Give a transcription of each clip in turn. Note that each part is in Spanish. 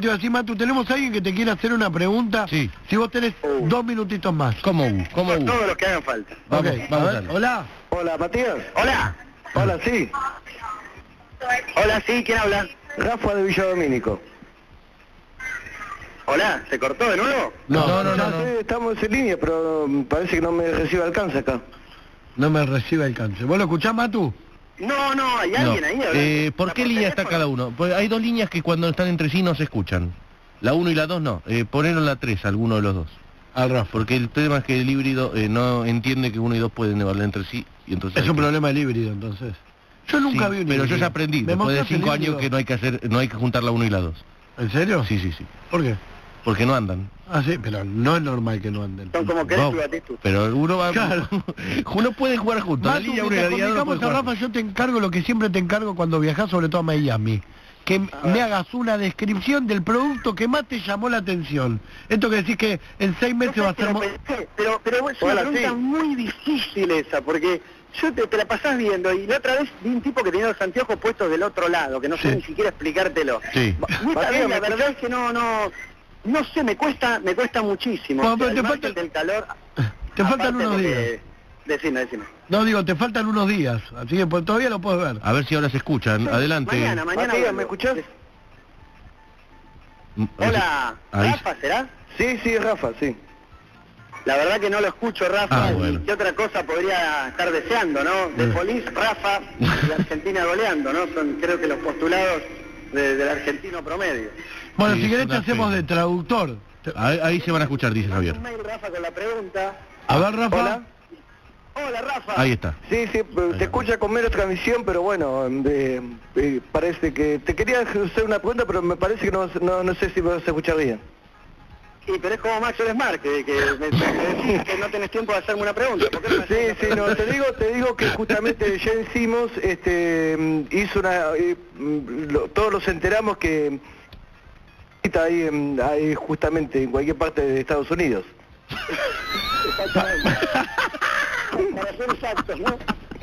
Te iba a decir, Matu, tenemos a alguien que te quiere hacer una pregunta. Sí. Si vos tenés 2 minutitos más. ¿Cómo? Todos los que hagan falta. Vamos, Ok, vamos, a ver, dale. hola. Hola, Matías. Hola. Hola, sí. Hola, sí, ¿quién habla? Rafa de Villadomínico. Hola, ¿se cortó de nuevo? No. Ya sé, estamos en línea, pero parece que no me recibe alcance acá. No me recibe alcance. ¿Vos lo escuchás, Matu? No, hay alguien ahí hablando. ¿Por qué línea está cada uno? Pues hay 2 líneas que cuando están entre sí no se escuchan. La 1 y la 2 no. Ponelo en la 3, alguno de los dos. Al Rafa. Porque el tema es que el híbrido no entiende que 1 y 2 pueden hablar entre sí. Y entonces Es un problema del híbrido, entonces. Yo nunca vi un pero híbrido. yo ya aprendí, ¿Me después de mostrás el 5 años híbrido? que no hay que juntar la 1 y la 2. ¿En serio? Sí. ¿Por qué? Porque no andan. Ah, sí, pero no es normal que no anden. Son como querés No, tú, Batista. pero uno va... Claro. Uno puede jugar juntos. La Matu, línea 1 y mientras la línea 2 no comunicamos pueden a jugar. Rafa, yo te encargo lo que siempre te encargo cuando viajás, sobre todo a Miami. Que me hagas una descripción del producto que más te llamó la atención. Esto que decís que en 6 meses va a ser... Pero es una pregunta muy difícil esa, porque yo te la pasás viendo y la otra vez vi un tipo que tenía los anteojos puestos del otro lado, que no sé Sí. ni siquiera explicártelo. Sí. Esta vez la verdad es que no sé, me cuesta muchísimo. Bueno, pero Al te margen falta- del calor. Te faltan aparte unos porque- días. Decime. No, digo, te faltan unos días, así que pues, todavía lo puedes ver. A ver si ahora se escuchan. Adelante. Mañana. Matías, vuelvo. ¿me escuchás? Hola, Ahí. Rafa, ¿será? Sí, Rafa, sí. La verdad que no lo escucho, Rafa, Ah, bueno. y qué otra cosa podría estar deseando, ¿no? De Police, Rafa y Argentina goleando, ¿no? Son creo que los postulados del argentino promedio. Bueno, Sí, si es querés te una hacemos pena. de traductor. Ahí se van a escuchar, dice Javier. Un mail, Rafa, con la pregunta. A ver, Rafa. Hola. Hola, Rafa. Ahí está. Sí, te escucha con menos transmisión, pero bueno, parece que... Te quería hacer una pregunta, pero me parece que no sé si vas a escuchar bien. Sí, pero es como Maxwell Smart, que me decís que no tenés tiempo de hacerme una pregunta. ¿Por qué no me haces Sí, una no, pregunta? te digo que justamente Jen Simmons hizo una... todos nos enteramos que está ahí justamente en cualquier parte de Estados Unidos. Exactamente. Para ser exactos, ¿no?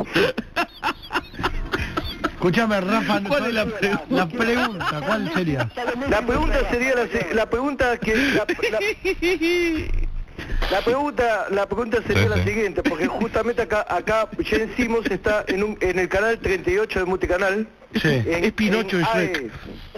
Escúchame, Rafa. ¿Cuál es la pregunta? La pregunta, ¿cuál sería? La pregunta sería la pregunta sería la siguiente, porque justamente acá Jen Simmons está en el canal 38 de Multicanal. Sí. Es Pinocho de Shrek.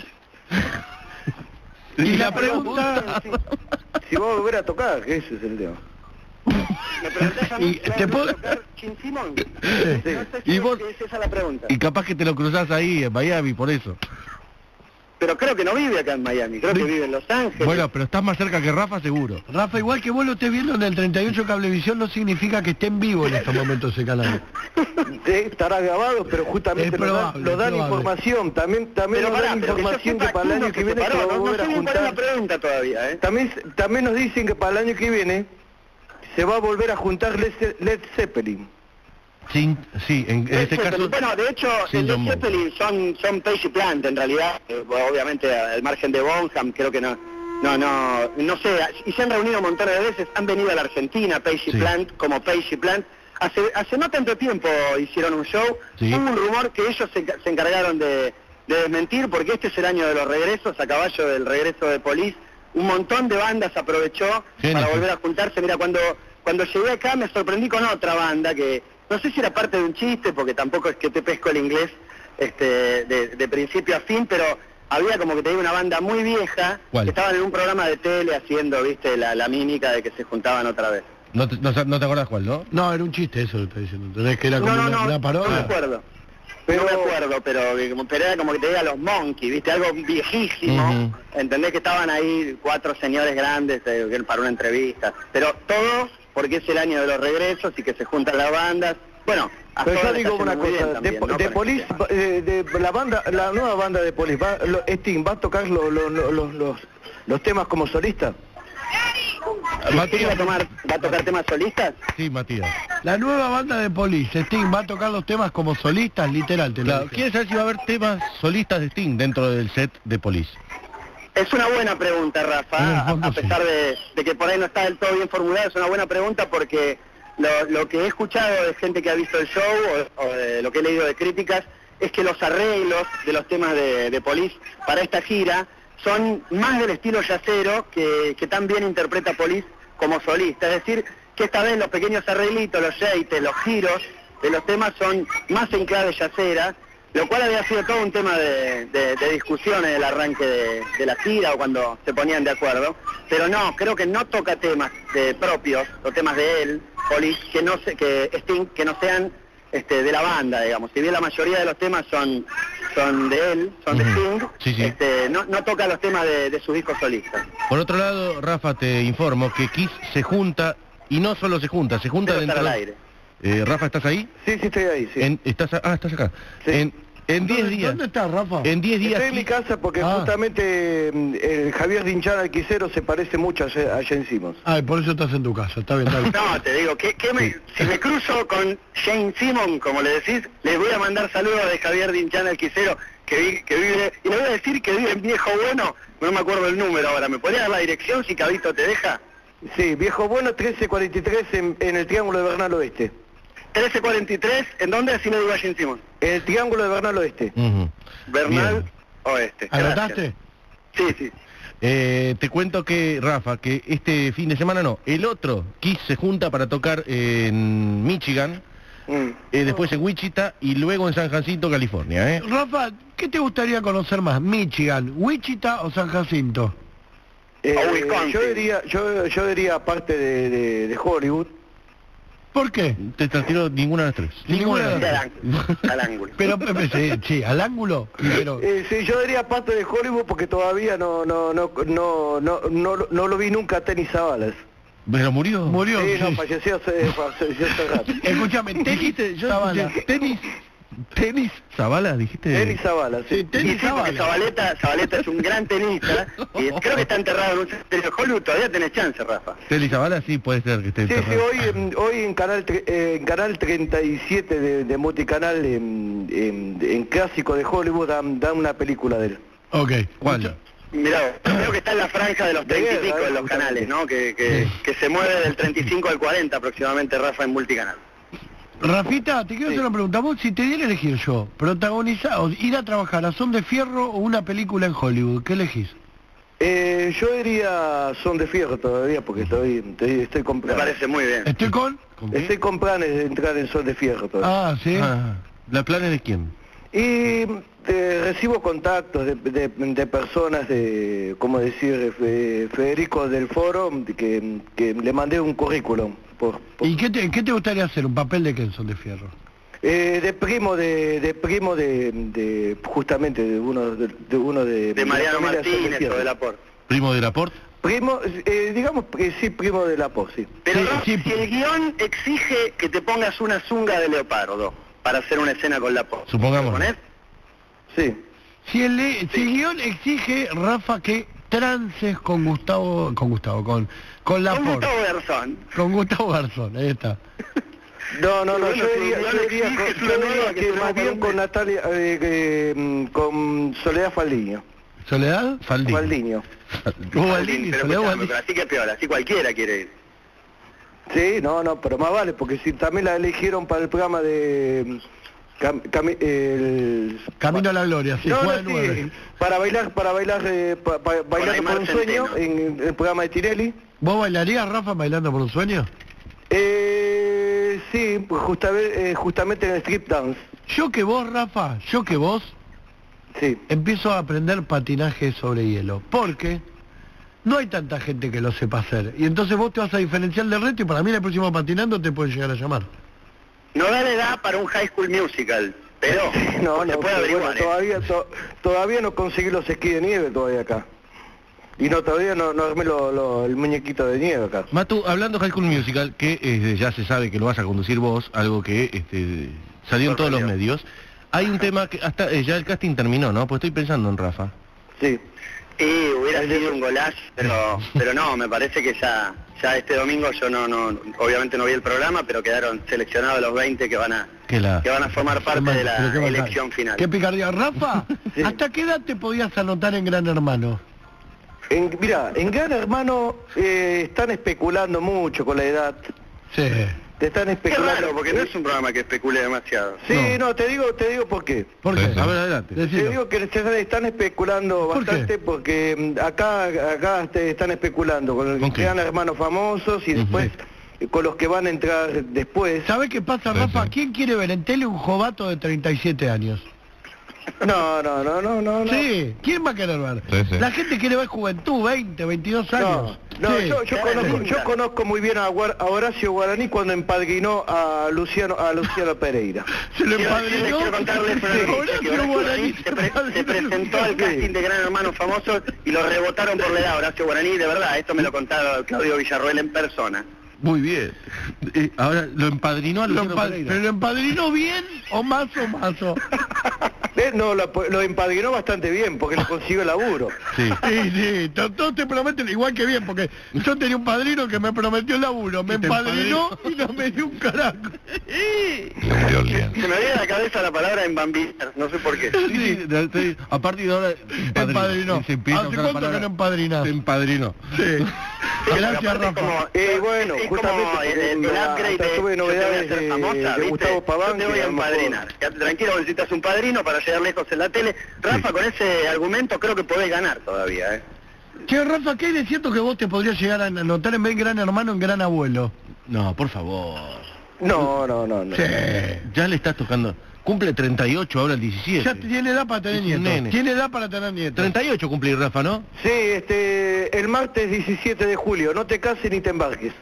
Y la pregunta... Si vos volver a tocar, que ese es el tema. ¿Me preguntás a mí? Y te puedo- tocar Gene Simmons? Sí. No sé si Y vos- es esa la pregunta. Y capaz que te lo cruzás ahí en Miami, por eso. Pero creo que no vive acá en Miami, creo que vive en Los Ángeles. Bueno, pero estás más cerca que Rafa, seguro. Rafa, igual que vos lo estés viendo en el 38 Cablevisión no significa que esté en vivo en estos momentos ese canal. Estará grabado, pero justamente Es nos probable, dan probable. información, también pero nos pará, dan pero que yo información sepa que para el uno año que se viene se separó, va a no volver sé a bien cuál es la juntar. pregunta todavía, ¿eh? También nos dicen que para el año que viene se va a volver a juntar Led Zeppelin. Sí, en Led este Zeppelin. caso... Bueno, de hecho, sin Led John Bonham. Zeppelin son Page y Plant en realidad, obviamente al margen de Bonham, creo que no sé, y se han reunido montones de veces, han venido a la Argentina, Page y Sí. Plant, como Page y Plant, hace no tanto tiempo hicieron un show, Sí. hubo un rumor que ellos se encargaron de desmentir, porque este es el año de los regresos, a caballo del regreso de Police, un montón de bandas aprovechó Génesis. para volver a juntarse. Mira, cuando llegué acá me sorprendí con otra banda que no sé si era parte de un chiste, porque tampoco es que te pesco el inglés de principio a fin, pero había como que te digo una banda muy vieja. ¿Cuál? Que estaban en un programa de tele haciendo, viste, la mímica de que se juntaban otra vez. No te acordás cuál, ¿no? No, era un chiste eso lo estoy diciendo. ¿Entendés que era como No una me parodia? acuerdo. No me acuerdo, pero era como que te diga los Monkeys, ¿viste? Algo viejísimo. Ujú. ¿Entendés que estaban ahí 4 señores grandes para una entrevista? Pero todo porque es el año de los regresos y que se juntan las bandas. Bueno, a Pero yo todos les digo está una yendo muy cosa, bien también, ¿no? de Police, la nueva banda de Police, Sting va a tocar los temas como solista. Matías. ¿Va a tocar temas solistas? Sí, Matías. La nueva banda de Police, Sting, va a tocar los temas como solistas, literal, te lo Claro, dije. ¿quieres saber si va a haber temas solistas de Sting dentro del set de Police? Es una buena pregunta, En el Rafa, fondo, a pesar de que por ahí no está del todo bien formulada, es una buena pregunta porque lo que he escuchado de gente que ha visto el show o de lo que he leído de críticas es que los arreglos de los temas de Police para esta gira son más del estilo yacero que tan bien interpreta Police como solista. Es decir, que esta vez los pequeños arreglitos, los shakes, los giros de los temas son más en clave yacera, lo cual había sido todo un tema de discusión en el arranque de la gira o cuando se ponían de acuerdo. Pero no, creo que no toca temas propios, o temas de él, Police, que Sting, que no sean de la banda, digamos. Si bien la mayoría de los temas son de él, son de Sting, Sí, sí. no toca los temas de sus discos solistas. Por otro lado, Rafa, te informo que Kiss se junta, y no solo se junta Debo dentro... estar al aire. Rafa, ¿estás ahí? Sí, estoy ahí, sí. Estás acá. Sí. En 10 días... ¿Dónde estás, Rafa? En 10 días... Estoy en mi casa porque Ah. justamente el Javier Dinchán Alquicero se parece mucho a Jane Simmons. Ay, por eso estás en tu casa, está bien, está bien. No, te digo, si me cruzo con Jane Simmons, como le decís, les voy a mandar saludos de Javier Dinchán Alquicero, que vive, y le voy a decir que vive en Viejo Bueno, no me acuerdo el número ahora, ¿me podría dar la dirección si Cabito te deja? Sí, Viejo Bueno 1343 en el Triángulo de Bernal Oeste. 1343, ¿en dónde? Así le digo a Jane Simmons. En el Triángulo de Bernal Oeste. Ujú. Bernal Bien. Oeste. ¿Anotaste? Gracias. Sí. Te cuento que, Rafa, que este fin de semana el otro, Kiss se junta para tocar en Michigan, después en Wichita y luego en San Jacinto, California, ¿eh? Rafa, ¿qué te gustaría conocer más? ¿Michigan, Wichita o San Jacinto? O Wisconsin. Yo diría aparte de Hollywood. ¿Por qué? Te tiro ninguna de las tres. Ninguna de Sí, las al ángulo. Pero, sí, al ángulo, pero... Sí, yo diría aparte de Hollywood porque todavía no lo vi nunca a Tenny Savalas. ¿Pero murió? Murió. Sí, no, sí. falleció hace rato. Escúchame, Dijiste, yo Zavala. escuché, tenis, Zavala, dijiste. Tenny Savalas, sí. Sí, Y Tenny sí, porque Zavala. Zabaleta es un gran tenista, y creo que está enterrado en un cementerio de Hollywood, todavía tenés chance, Rafa. Tenis Zavala sí puede ser que esté Sí, enterrado. hoy en canal 37 de Multicanal, en clásico de Hollywood, dan una película de él. Ok. ¿Cuál? Mirá, creo que está en la franja de los 30 y pico de los canales, ¿no? Que se mueve del 35 al 40 aproximadamente, Rafa, en Multicanal. Rafita, te quiero hacer una pregunta. Vos, si te diera a elegir yo, protagonizar o ir a trabajar a Son de Fierro o una película en Hollywood, ¿qué elegís? Yo diría Son de Fierro todavía porque estoy con Me planes. parece muy bien. ¿Estoy con? Estoy con planes de entrar en Son de Fierro todavía. Ah, sí. ¿La planes de quién? Y recibo contactos de personas, como decir, Federico del Foro, que le mandé un currículum. ¿Y qué te gustaría hacer? ¿Un papel de qué en Son de Fierro? De primo de justamente de uno de De Mariano la familia Son de Martínez Fierro. o de Laporte. ¿Primo de Laporte? Primo, digamos que sí, primo de Laporte, sí. Pero Sí, Rafa, sí. si el guión exige que te pongas una zunga de leopardo para hacer una escena con Laporte, Supongamos. ¿te ponés? Sí. Si el guión exige, Rafa, que trances con Gustavo, con Con Laporte. Gustavo Garzón. Con Gustavo Garzón, ahí está. No, Bueno, yo si diría, el guión yo diría exige, con- es una yo nueva diría que que se más llama bien con Natalia, con Soledad Faldiño. ¿Soledad? Faldini. Faldiño. Baldini, Pero Soledad escuchame, Baldini. pero así que piola, así cualquiera quiere ir. Sí, no, pero más vale, porque si también la eligieron para el programa de... Camino a la Gloria, sí, no, juega sí, de 9. para bailar Con Aymar por un sueño Centeno. en el programa de Tinelli. ¿Vos bailarías, Rafa, bailando por un sueño? Sí, pues justamente en el strip dance. Yo que vos, Rafa, Sí. empiezo a aprender patinaje sobre hielo, porque no hay tanta gente que lo sepa hacer, y entonces vos te vas a diferenciar del resto, y para mí en el próximo Patinando te pueden llegar a llamar. No da la edad para un High School Musical, pero No, se puede pero averiguar. bueno, todavía no conseguí los esquís de nieve todavía acá. Y todavía no armé el muñequito de nieve acá. Matu, hablando de High School Musical, que ya se sabe que lo vas a conducir vos, algo que salió en todos los medios, hay un tema que hasta ya el casting terminó, ¿no? Pues estoy pensando en Rafa. Sí. Y hubiera sido un golazo, pero no, me parece que ya este domingo yo obviamente no vi el programa, pero quedaron seleccionados los 20 que van a formar parte de la Pero qué bacán. elección final. Qué picardía. Rafa, Sí. ¿hasta qué edad te podías anotar en Gran Hermano? Mirá, en Gran Hermano están especulando mucho con la edad. Sí. te están Qué especulando. raro, porque no es un programa que especule demasiado. Sí, no, te digo por qué. ¿Por qué? A ver, adelante. Te digo que se están especulando ¿Por qué? bastante porque acá te están especulando con los ¿Con que qué? quedan hermanos famosos y después con los que van a entrar después. ¿Sabés qué pasa, Sí, Rafa? sí. ¿Quién quiere ver en tele un jovato de 37 años? No. Sí, ¿quién va a querer ver? Sí, sí. La gente quiere ver juventud, 20, 22 años. No, Sí. yo conozco muy bien a Horacio Guaraní cuando empadrinó a Luciano Pereira. Se lo Quiero empadrinó. contarles Sí, que Horacio Guaraní se presentó al casting de Gran Hermano Famoso y lo rebotaron por la edad. Horacio Guaraní, de verdad, esto me lo contaba Claudio Villarroel en persona. Muy bien. Ahora lo empadrinó a Luciano ¿Pero Pereira. lo empadrinó bien o más o mazo? No, lo empadrinó bastante bien porque le consiguió laburo. Sí. Sí, todos te prometen igual que bien, porque yo tenía un padrino que me prometió el laburo, me ¿Y te empadrinó y no me dio un carajo. Se murió el día. Se me viene a la cabeza la palabra embambinar, no sé por qué. Sí, a partir de ahora Empadrinó. Se empieza a ¿Hace usar la cuánto que palabra no empadrinás? empadrinó. Sí. Sí, Gracias, aparte es Rafa. como- Bueno, es justamente como porque el upgrade hasta de, tuve yo te voy a novedades hacer famosa, de ¿viste? Gustavo Paván, Yo te voy que a a lo mejor- empadrinar. Quédate tranquilo, necesitas un padrino para llegar lejos en la tele. Rafa, con ese argumento creo que podés ganar todavía, ¿eh? Che, Rafa, ¿qué hay de cierto que vos te podrías llegar a anotar en vez de Gran Hermano en Gran Abuelo? No, por favor. No. Sí. Ya le estás tocando. Cumple 38 ahora el 17. Ya tiene edad para tener Es un nietos. nene. Tiene edad para tener nietos. 38 cumple Rafa, ¿no? Sí, el martes 17 de julio, no te cases ni te embarques.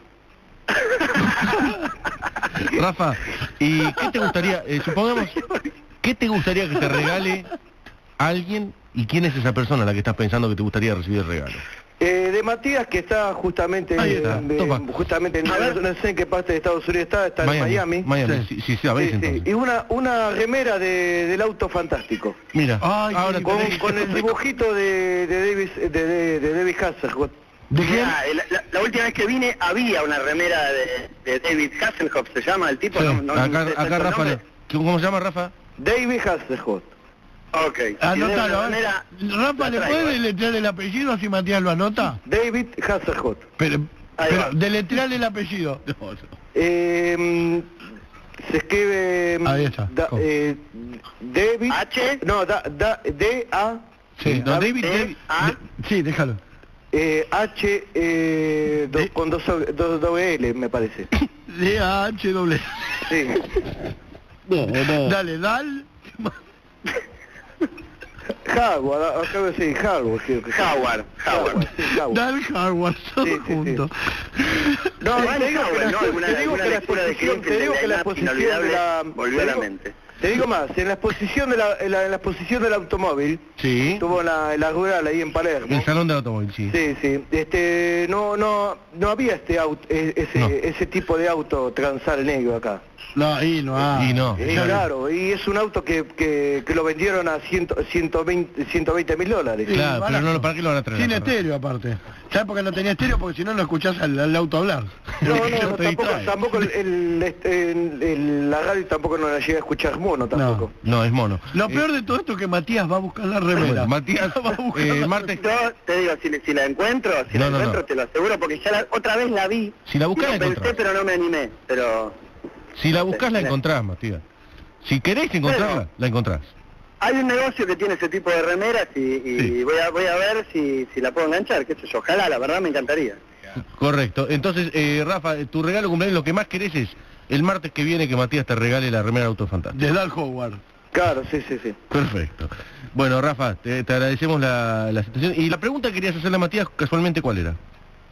Rafa, ¿y qué te gustaría, supongamos, qué te gustaría que te regale alguien y quién es esa persona a la que estás pensando que te gustaría recibir el regalo? De Matías, que está justamente, Ahí está, toma. justamente no sé en qué parte de Estados Unidos está en Miami. Miami, Sí. sí, sabéis Sí, entonces. y una remera del auto fantástico. Mira, Ay, ahora qué Con, tenés- con el dibujito de David Hasselhoff. ¿De quién? Mirá, la última vez que vine había una remera de David Hasselhoff, se llama el tipo. Sí, no sé acá exacto el Rafa, nombre. ¿cómo se llama Rafa? David Hasselhoff. Ok. Anótalo, Si de ¿eh? alguna manera, Rafa, ¿le la puedes traigo, ¿eh? deletrear el apellido así Matías lo anota? David Hasselhoff. Pero Ahí va. deletrearle el apellido. Se escribe... Ahí está. ¿Cómo? David... H. No, D-A... Sí, No, David, A. sí, déjalo. H... con dos doble L, me parece. D-A-H-W. Sí. Dale, Dal. Howard, acabo de decir Howard. creo que sí. Howard. Sí, Howard. Dal Harvard, todo Sí, sí, sí. junto. No, Igual te digo que Howard, la, ¿no? Alguna te digo que la lectura de exposición, Clint te digo que la Eastwood exposición de inolvidable la, volvió te a la digo- mente. Te digo más, en la exposición en la exposición del automóvil, Sí, estuvo en la rural ahí en Palermo. el salón del automóvil, sí. Sí, no había ese tipo de auto transal negro acá. No, ahí no hay. Y no. Claro, y es un auto que lo vendieron a $120.000. Claro, pero no, ¿para qué lo van a traer? Sin acá? estéreo aparte. ¿Sabes por qué no tenía estéreo? Porque si no, no escuchás al auto hablar. No, te distrae. tampoco la radio tampoco nos la llega a escuchar mono tampoco. No, es mono. Lo peor de todo esto es que Matías va a buscar la remera. Matías, Va a buscar la martes, Yo te digo, si la encuentro, No. te lo aseguro, porque ya otra vez la vi. Si la buscás, Y la lo pensé, encontrás. pero no me animé. Pero si la buscas la Sí. encontrás, Matías. Si querés encontrarla, Bueno. la encontrás. hay un negocio que tiene ese tipo de remeras y Sí. voy a ver si la puedo enganchar, qué sé yo. Ojalá, la verdad me encantaría. Correcto. Entonces, Rafa, tu regalo de cumpleaños, lo que más querés es el martes que viene que Matías te regale la remera Auto Fantástico. De Dal Howard. Claro, sí. Perfecto. Bueno, Rafa, te agradecemos la situación. Y la pregunta que querías hacerle a Matías, casualmente, ¿cuál era?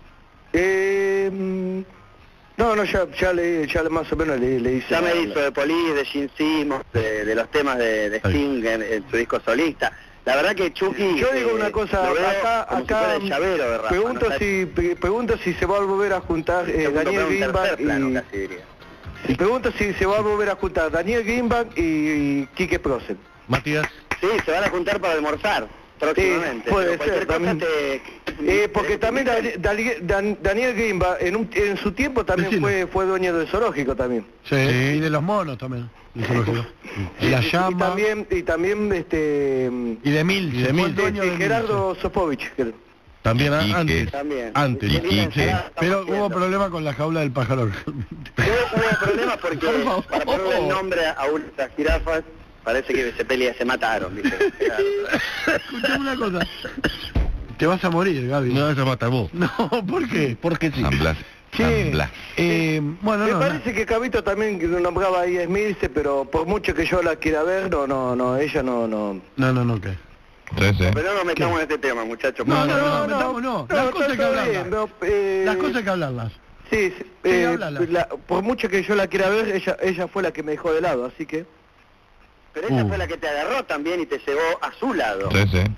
Ya más o menos le hice. Ya me hizo de Police, de Gene Simmons, de los temas de Sting en su disco solista. La verdad que Chucky... Yo digo una cosa, lo veo acá como si fuera el llavero de Rafa, pregunto ¿no? pregunto si se va a volver a juntar Segundo Daniel plano, un Greenbank tercer plano, casi diría. y pregunto si se va a volver a juntar Daniel Greenbank y Quique Prosen. Matías. Sí, se van a juntar para almorzar próximamente. Sí, puede pero cualquier ser, cosa también. Porque también Daniel Greenbank en su tiempo también Decilo. fue dueño del zoológico también. Sí. Y de los monos también. Eso lo creo. Y la llama. Y también Y de Mil. Y de Mil. Fue el dueño de Mil, Gerardo Sofovich. También Iquique. antes. También. Antes. Iquique. Pero hubo problema con la jaula del pájaro. Hubo problemas porque para ponerle el nombre a unas jirafas parece que se mataron, ¿viste? Escuchame una cosa. Te vas a morir, Gaby. Me vas a matar vos. No, ¿por qué? Porque sí. San Blas. Che, San Blas. bueno, Me no, parece que Cabito también nombraba ahí a Esmirce, pero por mucho que yo la quiera ver, ella no. ¿qué? Sí, sí. Pero no nos metamos en este tema, muchachos. No, no, las cosas hay que está hablarlas. bien, no, Las cosas hay que hablarlas. Sí, Sí, háblala. por mucho que yo la quiera ver, ella fue la que me dejó de lado, así que... Pero ella fue la que te agarró también y te llevó a su lado. Sí, sí.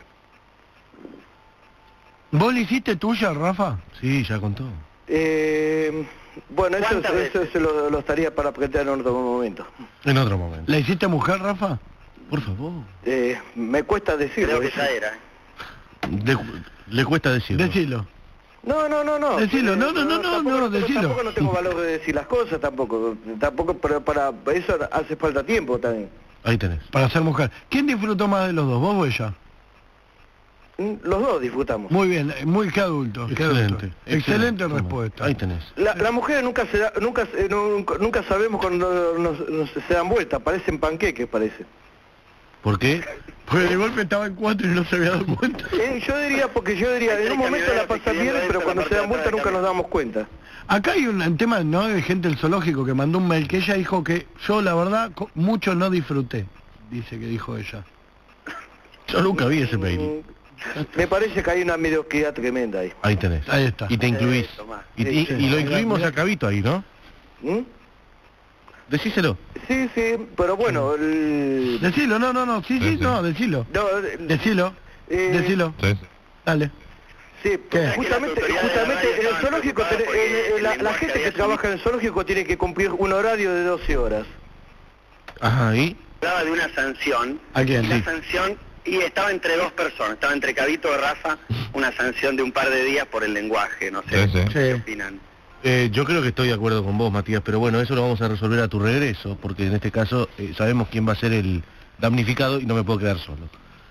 ¿Vos le hiciste tuya, Rafa? Sí, ya contó. Bueno, ¿Cuántas eso lo estaría para plantear en otro momento. En otro momento. ¿La hiciste mujer, Rafa? Por favor. Me cuesta decirlo. Creo que ya era. Le cuesta decirlo. Decilo. No. Decilo, no, decilo. Tampoco no tengo valor de decir las cosas, tampoco, pero para eso hace falta tiempo también. Ahí tenés. Para ser mujer. ¿Quién disfrutó más de los dos, vos o ella? Los dos disfrutamos. Muy bien, muy que adulto. qué adulto. Excelente Toma. respuesta. Ahí tenés. Las mujeres nunca sabemos cuando nos se dan vuelta, parecen panqueques, parece. ¿Por qué? Porque de golpe estaba en 4 y no se había dado cuenta. Yo diría, en un momento la pasan bien, pero cuando se dan vuelta nunca nos damos cuenta. Acá hay un tema, ¿no?, de gente del zoológico que mandó un mail que ella dijo que yo, la verdad, mucho no disfruté. Dice que dijo ella. Yo nunca vi ese mail. Me parece que hay una mediocridad tremenda ahí. Ahí tenés. Ahí está. Y te incluís. Tomás. Y lo incluimos a Cabito ahí, ¿no? ¿Mm? Decíselo. Sí, pero bueno, Decilo, no, sí, Sí. no, decilo. no, Decilo, decilo, Sí, sí. dale. sí, ¿Qué? justamente en el zoológico, la gente que trabaja en el zoológico tiene que cumplir un horario de 12 horas. Ajá, ¿y? Hablaba de una sanción. ¿A quién? La Sí. sanción, y estaba entre dos personas, estaba entre Cabito y Rafa, una sanción de un par de días por el lenguaje, no sé, Sí, sí. ¿qué Sí. opinan? Yo creo que estoy de acuerdo con vos, Matías, pero bueno, eso lo vamos a resolver a tu regreso, porque en este caso sabemos quién va a ser el damnificado y no me puedo quedar solo.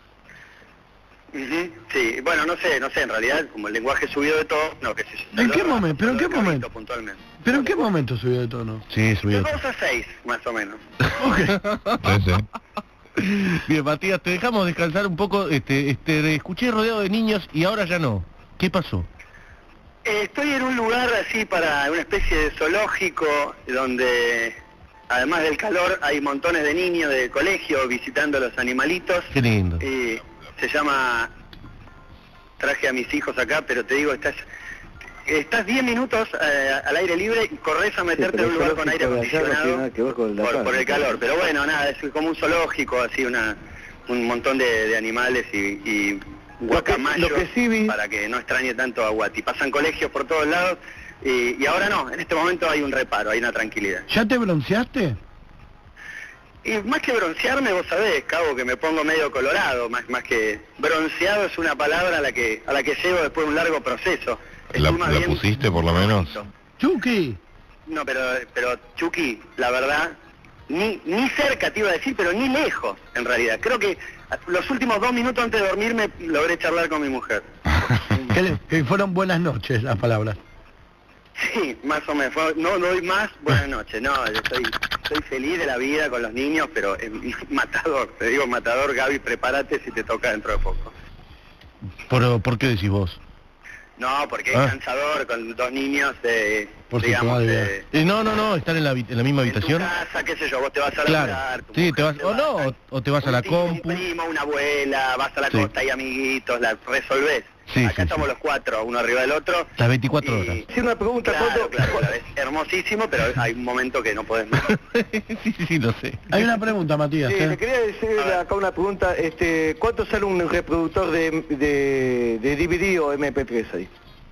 Ujú, sí, bueno, no sé, en realidad, como el lenguaje subió de todo, no, qué sé yo. ¿En qué Habló momento? ¿Pero en qué de Cabito momento? puntualmente. ¿Pero en qué momento subió de tono? Sí, De subió. 2 a 6, más o menos. Sí, sí. Bien, Matías, te dejamos descansar un poco, escuché rodeado de niños y ahora ya no. ¿Qué pasó? Estoy en un lugar así para una especie de zoológico donde además del calor hay montones de niños de colegio visitando a los animalitos. Qué lindo. Y se llama, traje a mis hijos acá, pero te digo, estás 10 minutos al aire libre y corres a meterte en un lugar con aire acondicionado por el calor. Pero bueno, nada, es como un zoológico, así un montón de animales y guacamayos lo que sí vi... para que no extrañe tanto a Guati. Pasan colegios por todos lados y ahora no, en este momento hay un reparo, hay una tranquilidad. ¿Ya te bronceaste? Y más que broncearme, vos sabés, Cabo, que me pongo medio colorado, más que bronceado es una palabra a la que llego después de un largo proceso. ¿La Estoy más bien- pusiste por lo menos? Chucky. No, pero Chucky, la verdad, ni cerca te iba a decir, pero ni lejos, en realidad. Creo que los últimos 2 minutos antes de dormirme logré charlar con mi mujer. Que fueron buenas noches las palabras. Sí, más o menos. No doy más, buenas noches. No, yo estoy feliz de la vida con los niños, pero es matador. Te digo matador, Gaby, prepárate si te toca dentro de poco. ¿Por qué decís vos? No, porque es cansador con 2 niños de, Por su digamos, madre. No, están en la misma en tu habitación. casa, qué sé yo, vos te vas a Claro. laburar, tu Sí, mujer te vas, o no, o te vas a la un tío, compu. Un primo, una abuela, vas a la Sí. costa, hay amiguitos, la resolvés. Sí, Acá sí, estamos sí. los 4, uno arriba del otro. Las 24 y- horas. Sí, una pregunta, Claro, ¿cuánto? claro, es hermosísimo, pero hay un momento que no podés más. sí, lo sé. Hay una pregunta, Matías. Sí, le quería decir acá una pregunta, ¿cuánto sale un reproductor de DVD o MP3 ahí?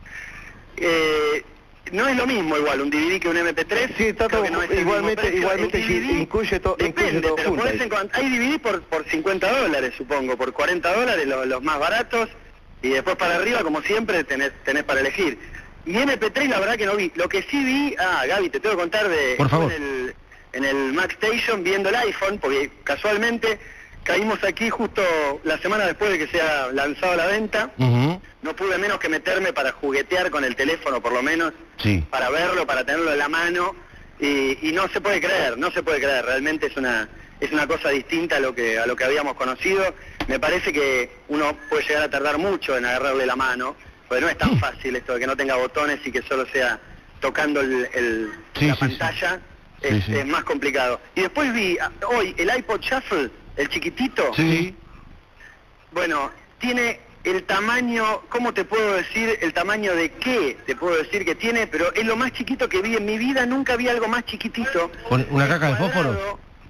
No es lo mismo igual un DVD que un MP3. Sí, está creo todo que no es el igualmente- mismo precio. igualmente El DVD incluye todo Depende, pero junto podés ahí. hay DVD por $50, supongo, por $40 los más baratos, y después para arriba, como siempre, tenés para elegir. Y MP3 la verdad que no vi. Lo que sí vi, Gaby, te tengo que contar Por favor. en el Mac Station viendo el iPhone, porque casualmente caímos aquí justo la semana después de que se ha lanzado a la venta. No pude menos que meterme para juguetear con el teléfono, por lo menos, Sí. para verlo, para tenerlo en la mano, y no se puede creer, realmente es una cosa distinta a lo que habíamos conocido. Me parece que uno puede llegar a tardar mucho en agarrarle la mano, porque no es tan fácil esto de que no tenga botones y que solo sea tocando la pantalla. Es más complicado. Y después vi hoy el iPod Shuffle, el chiquitito. Sí. Bueno, tiene el tamaño, ¿cómo te puedo decir? El tamaño de qué te puedo decir que tiene, pero es lo más chiquito que vi en mi vida, nunca vi algo más chiquitito. ¿Una caja de fósforos?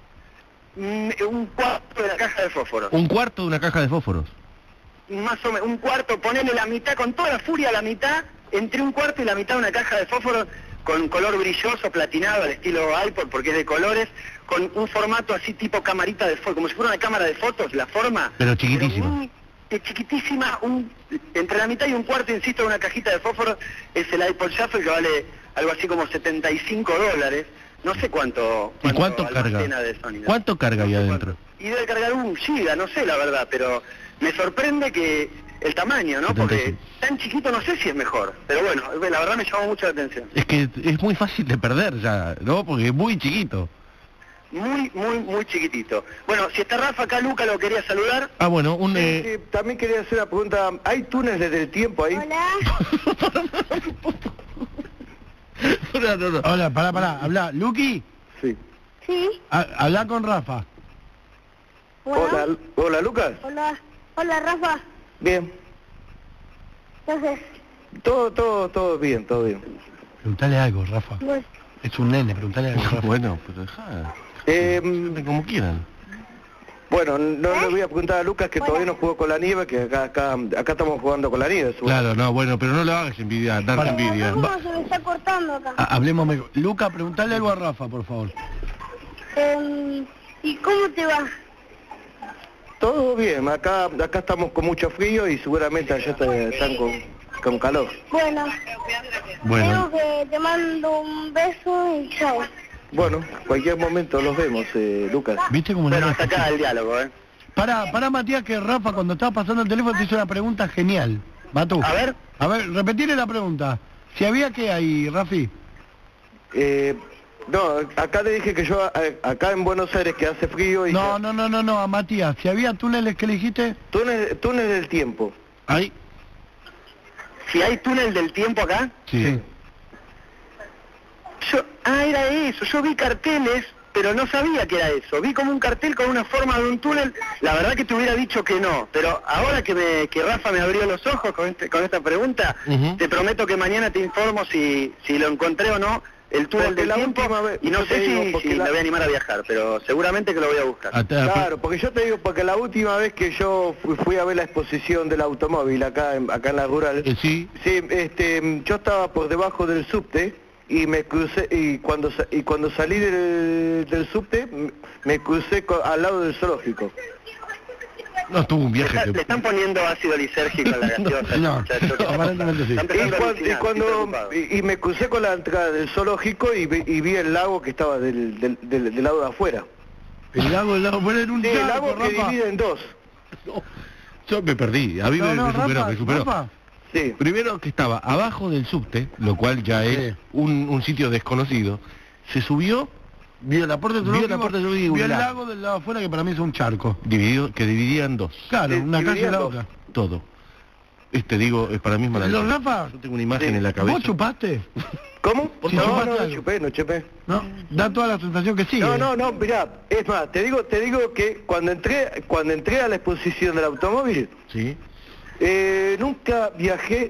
Un cuarto de la caja de fósforos. ¿Un cuarto de una caja de fósforos? Más o menos, un cuarto, ponerle la mitad, con toda la furia a la mitad, entre un cuarto y la mitad de una caja de fósforos, con color brilloso, platinado, al estilo iPod, porque es de colores, con un formato así tipo camarita de fotos, como si fuera una cámara de fotos, la forma. Pero chiquitísima. Pero muy chiquitísima, entre la mitad y un cuarto, insisto, de una cajita de fósforos, es el iPod Shuffle, que vale algo así como $75. No sé cuánto ¿Y cuánto carga? De Sony, ¿no? ¿Cuánto carga ahí adentro? Y debe cargar 1 giga, no sé la verdad, pero me sorprende que el tamaño, ¿no? 75. Porque tan chiquito no sé si es mejor, pero bueno, la verdad me llamó mucho la atención. Es que es muy fácil de perder ya, ¿no? Porque es muy chiquito. Muy chiquitito. Bueno, si está Rafa acá, Luca lo quería saludar. Ah, bueno, También quería hacer una pregunta. ¿Hay túneles del tiempo ahí? Hola. no. Hola, pará, habla. ¿Luqui? Sí. Sí. Habla con Rafa. Bueno. Hola, Lucas. Hola, Rafa. Bien. Entonces, Todo bien, todo bien. Preguntale algo, Rafa. bueno, Es un nene, preguntale algo, Rafa. Bueno, pero dejá. Como quieran. Bueno, no le voy a preguntar a Lucas que todavía no jugó con la nieve, que acá estamos jugando con la nieve. Claro, no, bueno, pero no lo hagas envidia, darte envidia. ¿cómo se me está cortando acá? Hablemos mejor. Luca, preguntale algo a Rafa, por favor. ¿Y cómo te va? Todo bien, acá estamos con mucho frío y seguramente allá están con calor. Bueno, Bueno, creo que te mando un beso y chao. Bueno, cualquier momento los vemos, Lucas. ¿Viste cómo Bueno, le hasta acá el diálogo, Pará, Matías, que Rafa, cuando estaba pasando el teléfono, te hizo una pregunta genial. Matu. A ver, repetirle la pregunta. Si había qué ahí, Rafi. No, acá le dije que yo, acá en Buenos Aires que hace frío y... No, a Matías. Si había túneles, ¿qué le dijiste? Túnel del tiempo. Ahí. si hay túnel del tiempo acá. Sí. Era eso, yo vi carteles, pero no sabía que era eso. Vi como un cartel con una forma de un túnel, la verdad que te hubiera dicho que no, pero ahora que Rafa me abrió los ojos con esta pregunta, te prometo que mañana te informo si lo encontré o no, el túnel del tiempo, y no sé si me voy a animar a viajar, pero seguramente que lo voy a buscar. Claro, porque yo te digo, porque la última vez que yo fui a ver la exposición del automóvil acá en la rural, Sí. yo estaba por debajo del subte, y me crucé, y cuando salí del subte me crucé al lado del zoológico. No, tuvo un viaje. Le están poniendo ácido lisérgico en la gaseosa. No, muchachos. aparentemente sí. Están empezando a alucinar, Y me crucé con la entrada del zoológico y vi el lago que estaba del lado de afuera. El lago fuera en un Sí, el lago charco, que Rafa. divide en dos. Yo me perdí, a mí me superó. Rafa. Sí. Primero que estaba abajo del subte, lo cual ya es un sitio desconocido. Se subió, Vio la puerta del Vio la zoológico, puerta del zoológico y vio un el lago. lago del lado afuera, que para mí es un charco. que dividía en dos. Claro, una calle y dividía la en otra. Todo. Digo, para mí es maravilloso. ¿Los Rafa? Yo tengo una imagen en la cabeza. ¿Vos chupaste? ¿Cómo? Si No, chupaste no algo. chupé. ¿No? Da toda la sensación que sí. No, mirá, es más, te digo que cuando entré a la exposición del automóvil, Sí. nunca viajé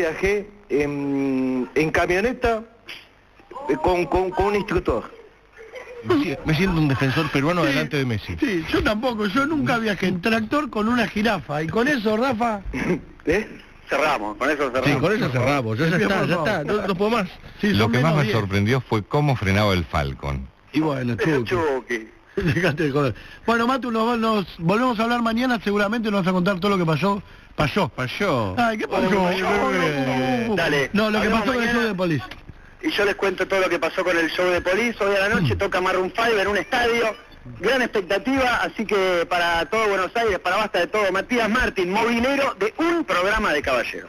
en camioneta con un instructor. Me siento un defensor peruano delante de Messi. Sí, yo tampoco. Yo nunca viajé en tractor con una jirafa. Y con eso, Rafa... Cerramos, con eso cerramos. Sí, con eso cerramos. Ya está, no puedo más. Sí, Lo son que más menos me 10. sorprendió fue cómo frenaba el Falcon. Y bueno, Pero Chucky. Chucky. Dejate de joder. Bueno, Matu, nos volvemos a hablar mañana. Seguramente nos vas a contar todo lo que pasó. Pasó. Ay, ¿qué pasó? Dale, No, lo que hablamos pasó con el mañana. show de Police. Y yo les cuento todo lo que pasó con el show de Police. Hoy a la noche toca Maroon 5 en un estadio. gran expectativa, así que para todo Buenos Aires, para Basta de Todo, Matías Martín, movilero de un programa de caballero.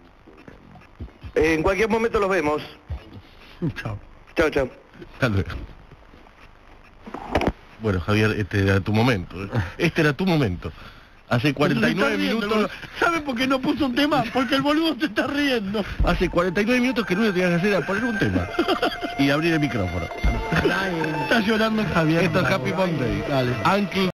En cualquier momento los vemos. Chao. Chao, chao. Hasta luego. Bueno, Javier, este era tu momento. Este era tu momento. Hace 49 minutos... ¿Sabe por qué no puso un tema? Porque el boludo se está riendo. Hace 49 minutos que lo único que tenías que hacer era poner un tema. Y abrir el micrófono. Está llorando Javier. Esto es Happy Monday. Dale. Uncle